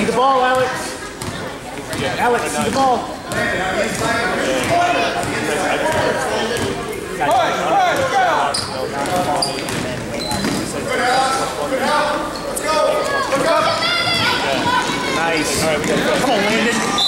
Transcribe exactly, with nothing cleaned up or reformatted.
the ball, Alex. Alex, see the ball. Nice. Come on, Landon.